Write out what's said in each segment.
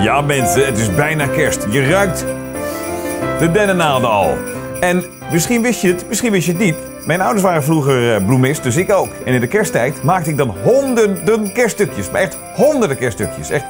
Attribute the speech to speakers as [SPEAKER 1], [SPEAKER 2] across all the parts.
[SPEAKER 1] Ja mensen, het is bijna kerst. Je ruikt de dennennaalden al. En misschien wist je het, misschien wist je het niet. Mijn ouders waren vroeger bloemist, dus ik ook. En in de kersttijd maakte ik dan honderden kerststukjes. Maar echt honderden kerststukjes. Echt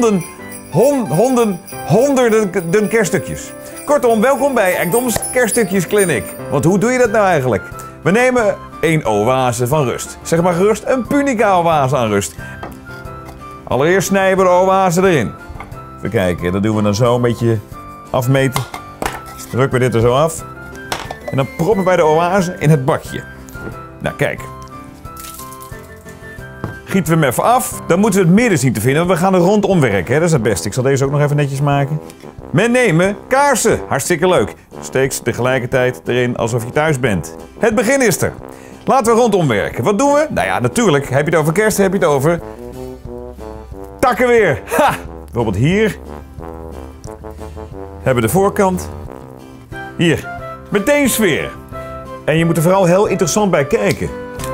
[SPEAKER 1] honderden kerststukjes. Kortom, welkom bij Ekdoms Kerststukjes Clinic. Want hoe doe je dat nou eigenlijk? We nemen een oase van rust. Zeg maar gerust een punica oase aan rust. Allereerst snijden we de oase erin. Even kijken, dat doen we dan zo een beetje afmeten. Drukken we dit er zo af. En dan proppen wij de oase in het bakje. Nou, kijk. Gieten we hem even af. Dan moeten we het midden zien te vinden, want we gaan er rondom werken. Hè? Dat is het beste. Ik zal deze ook nog even netjes maken. We nemen kaarsen. Hartstikke leuk. Steek ze tegelijkertijd erin alsof je thuis bent. Het begin is er. Laten we rondom werken. Wat doen we? Nou ja, natuurlijk. Heb je het over kerst, heb je het over takken weer. Ha! Bijvoorbeeld hier. Hebben we de voorkant. Hier. Meteen sfeer. En je moet er vooral heel interessant bij kijken.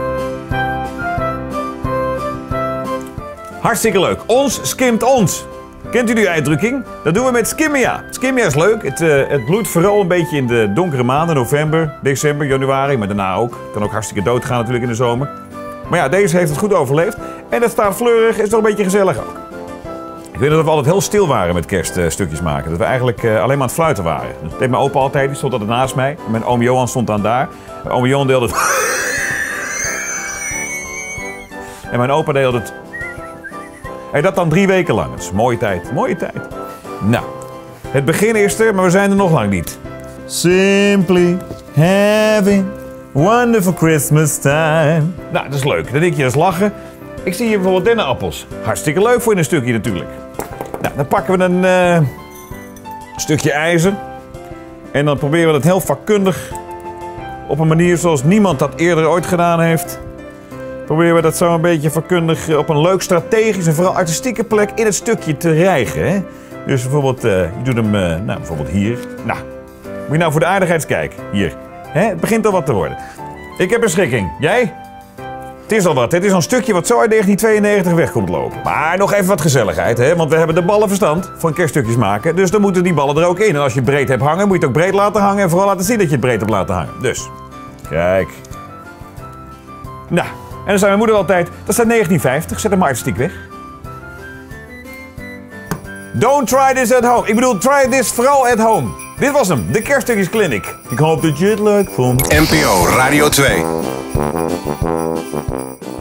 [SPEAKER 1] Hartstikke leuk. Ons skimt ons. Kent u die uitdrukking? Dat doen we met skimmia. Skimmia is leuk. Het bloeit vooral een beetje in de donkere maanden. November, december, januari. Maar daarna ook. Het kan ook hartstikke doodgaan natuurlijk in de zomer. Maar ja, deze heeft het goed overleefd. En dat staat fleurig. Is toch een beetje gezellig ook. Ik weet dat we altijd heel stil waren met kerststukjes maken. Dat we eigenlijk alleen maar aan het fluiten waren. Dat deed mijn opa altijd. Die stond altijd naast mij. Mijn oom Johan stond dan daar. Mijn oom Johan deelde het. En mijn opa deelde het. En dat dan 3 weken lang. Dat is een mooie tijd. Mooie tijd. Nou, het begin is er, maar we zijn er nog lang niet. Simply having wonderful Christmas time. Nou, dat is leuk. Dan denk je, dat is lachen. Ik zie hier bijvoorbeeld dennenappels. Hartstikke leuk voor in een stukje natuurlijk. Nou, dan pakken we een stukje ijzer. En dan proberen we dat heel vakkundig, op een manier zoals niemand dat eerder ooit gedaan heeft. Proberen we dat zo een beetje vakkundig op een leuk strategisch en vooral artistieke plek in het stukje te rijgen. Hè? Dus bijvoorbeeld, je doet hem bijvoorbeeld hier. Nou, moet je nou voor de aardigheid kijken. Hier. Hè? Het begint al wat te worden. Ik heb een schikking. Jij? Het is al wat. Het is een stukje wat zo uit 1992 weg komt lopen. Maar nog even wat gezelligheid, hè? Want we hebben de ballen verstand van kerststukjes maken. Dus dan moeten die ballen er ook in. En als je het breed hebt hangen, moet je het ook breed laten hangen. En vooral laten zien dat je het breed hebt laten hangen. Dus, kijk. Nou, en dan zei mijn moeder altijd, dat staat 1950, zet hem maar artistiek weg. Don't try this at home. Ik bedoel, try this vooral at home. Dit was hem, de Kerststukjes Clinic. Ik hoop dat je het leuk vond.
[SPEAKER 2] NPO Radio 2.